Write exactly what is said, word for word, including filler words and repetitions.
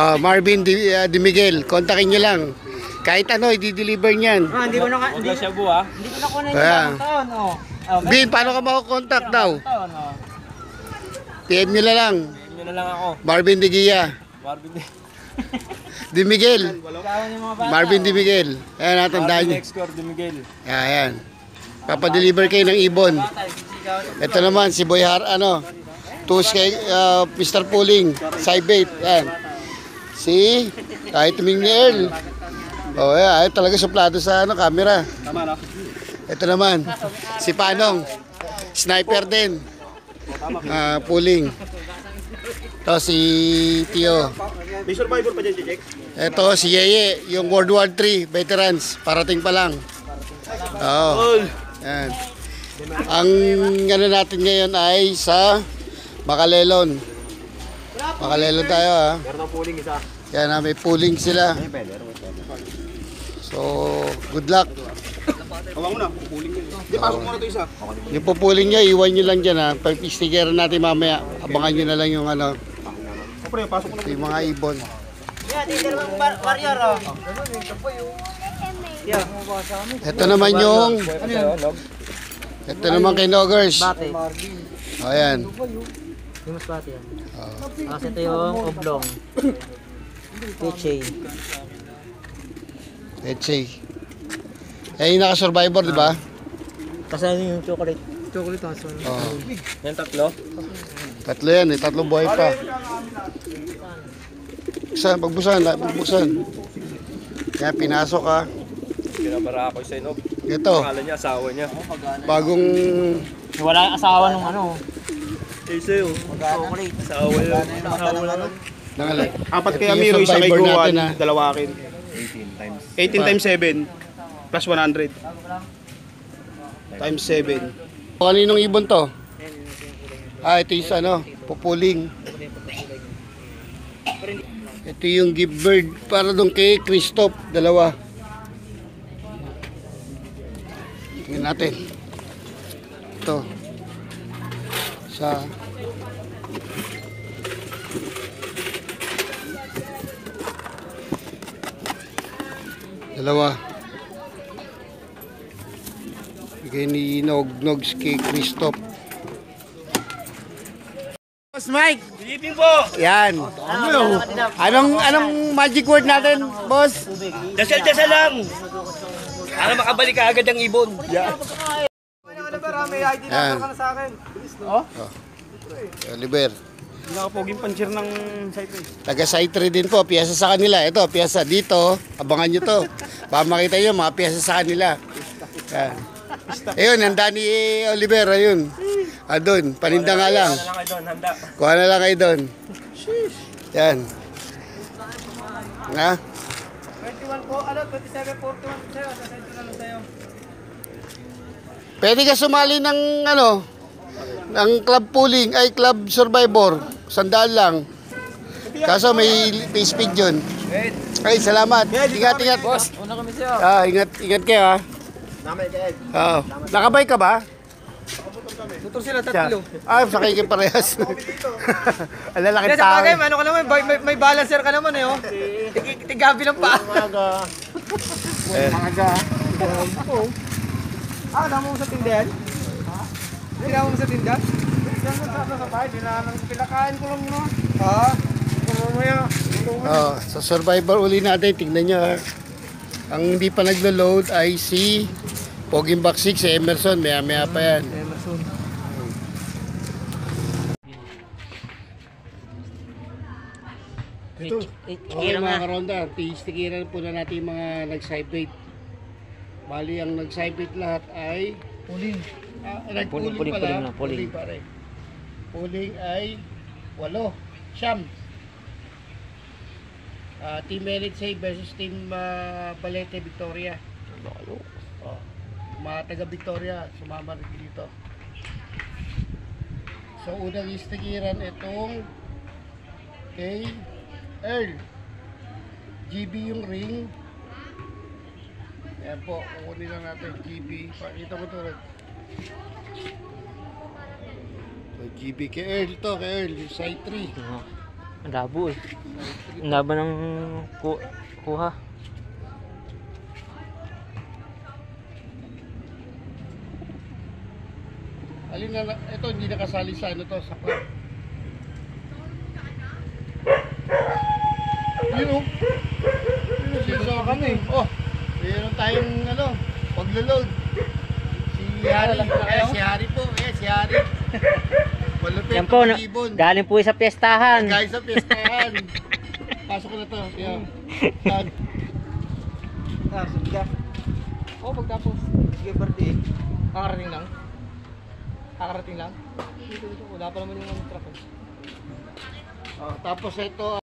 Oh, Marvin Di, uh, Di Miguel, kontakin niyo lang. Kahit ano, i-deliver niyan. Ah, hindi ko na Huwag lang siya buha. Hindi ko na kunin Kaya. yung taon, oh. Oh, Bin, paano ka makakontakt daw? taon, oh. P M nyo na lang. Yun na lang ako. Marvin Di Gia. Marvin Di. Di Miguel. Ikawan yung mga bata. Marvin Di Miguel. Ayan, natandaan Marvin nyo. X-Core Di Miguel. Ayan. Papadeliver kayo ng ibon. Ito naman, si Boy Har, ano, Tus kay uh, Mister Pooling, Cybate. Ayan. Si, kahit tuming ni Earl. Oh, yeah, ay talaga suplado sa ano, camera. Tama na. Ito naman, si Panong. Sniper din. Uh, Pooling. Ito si Tio. May survivor pa dyan, Jejek? Ito si Yeye, yung World War three veterans, parating pa lang. Oo. Yan. Ang ano natin ngayon ay sa Makalelon. Makalelon tayo ha. Meron ng pooling isa. Yan na, may pooling sila. So, good luck. Kawang mo na, pooling yun. Hindi, pasok mo na ito isa. Yung pupooling nyo, iwan nyo lang dyan ha. Pag sticker natin mamaya, abangan nyo na lang yung ano, O pre, pasok mo na. yung mga ibon. Yeah, tinder mo yung warrior, oh. Yeah. Ito naman yung, ito naman kay Noggers. Bate. O yan. Yung mas bate yan. Kasi ito yung oblong. Peche. Etche. Yan yung naka-survivor, di ba? Kasi ano yung chocolate? Chocolate aso. Oo. Yan tatlo. Tatlo yan eh, tatlong buhay pa. Buksan, pagbuksan, pagbuksan. Yan, pinasok ha. Pinabara ako sa inob. Ito, Pangalan niya, asawa niya. bagong, Wala yung asawa nung ano. Eh, sa'yo. Chocolate. Asawa niya. Asawa niya. nangalan. Apat Ito kay yung Amiro, isa kay survivor Guwan, natin, ha? dalawa akin. eighteen times seven plus one hundred. Times seven. Kaninong ibon to? Ah, ito yung ano, pupuling. Ito yung gift bird para doon kay Christoph, dalawa. Tingnan natin. Ito. Sa dalawa. Bigay ni Nog-Nogs kay Christoph. Boss Mike! Silipin po! Yan. Anong anong magic word natin, boss? Dasal-dasal lang! Para makabalik ka agad ang ibon. Yan. Oh? Oliver. Nakapoging panchir ng site eh. Taga site three din po, piyesa sa kanila. Ito, piyesa dito. Abangan nyo to. Baka makita nyo, mga piyesa sa kanila. Yan. Ayun, handa ni Oliver. Ayun. Ah, doon. Paninda nga lang. Ano lang kayo doon, handa. Kuha na lang kayo doon. Yan. Nga? twenty-one po, ano, twenty-seven, forty-one sa'yo, sa sentro na lang sa'yo. Pwede ka sumali ng ano, ng club pooling, ay club survivor. Sandaan lang. Kaso may, may speed yun. Ay, salamat. Ingat, ingat. Boss. Una kami sa'yo. Ah, ingat, ingat kayo ha. Oo. Nakabay ka ba? Tutor sila Siya. tatlo. Ah, sakay kayo parehas. Ang lalaki Kasi tao. bagay, ano ka naman, may, may, may balancer ka naman eh, oh. Tig- Tigabi lang pa. Eh, Ah, damo mo sa tindahan? Ha? Damo mo sa tindahan? Diyan mo sa sa bahay, dinanang pinakain ko lang yun. Ha? Mamaya. oh, sa survivor uli natin, tingnan nyo ha. Ang hindi pa naglo-load ay si Poging Baksik, si Emerson. Maya-maya pa yan. Emerson. Ito. Okay mga karonda, tistikiran po na natin yung mga nag-cybate. Bali, ang nag-cybate lahat ay Puling. ah, nag-pooling Puling, pala. puling na, puling. Puling pare. Puling ay walo. Siyam. Ah, Team Merit Save versus Team uh, Balete Victoria. Oh, mga taga Victoria, sumama rin dito. So, unang istikiran itong kay Earl. G B yung ring. Ayan po, kukunin lang natin G B. Pakita mo ito rin. So, G B kay Earl to, kay Earl, yung side three. Ang labo eh. Ang labo ng ku kuha. Alin na, ito hindi nakasali sa ano to, sa club. Yun o. Yun o, kami. Oh, mayroon tayong ano, paglo-load. Si Harry, eh, si Harry po, eh, si Harry. Malupit Yan po, na no, ibon. galing po sa piyestahan. Guys, sa piestahan. Pasok ko na to. Yan. Yan. Ah, sige ka. Oo, pagtapos. Sige, birthday. Kakarating lang. Kakarating lang. Wala pa naman yung truck. Oh, tapos ito